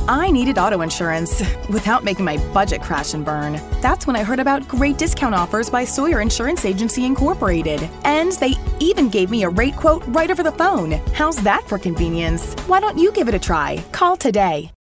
I needed auto insurance without making my budget crash and burn. That's when I heard about great discount offers by Sawyer Insurance Agency Incorporated. And they even gave me a rate quote right over the phone. How's that for convenience? Why don't you give it a try? Call today.